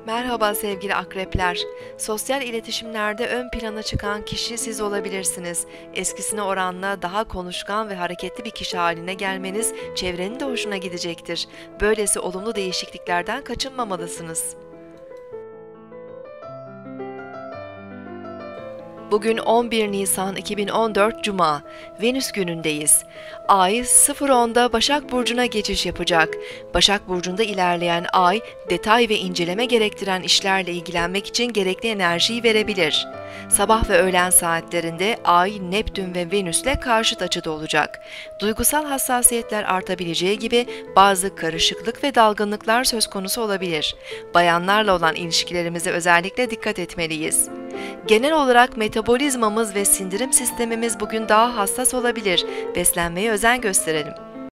Merhaba sevgili akrepler. Sosyal iletişimlerde ön plana çıkan kişi siz olabilirsiniz. Eskisine oranla daha konuşkan ve hareketli bir kişi haline gelmeniz çevrenin de hoşuna gidecektir. Böylesi olumlu değişikliklerden kaçınmamalısınız. Bugün 11 Nisan 2014 Cuma, Venüs günündeyiz. Ay 0.10'da Başak Burcu'na geçiş yapacak. Başak Burcu'nda ilerleyen Ay, detay ve inceleme gerektiren işlerle ilgilenmek için gerekli enerjiyi verebilir. Sabah ve öğlen saatlerinde Ay, Neptün ve Venüs'le karşıt açıda olacak. Duygusal hassasiyetler artabileceği gibi bazı karışıklık ve dalgınlıklar söz konusu olabilir. Bayanlarla olan ilişkilerimize özellikle dikkat etmeliyiz. Genel olarak metabolizmamız ve sindirim sistemimiz bugün daha hassas olabilir. Beslenmeye özen gösterelim.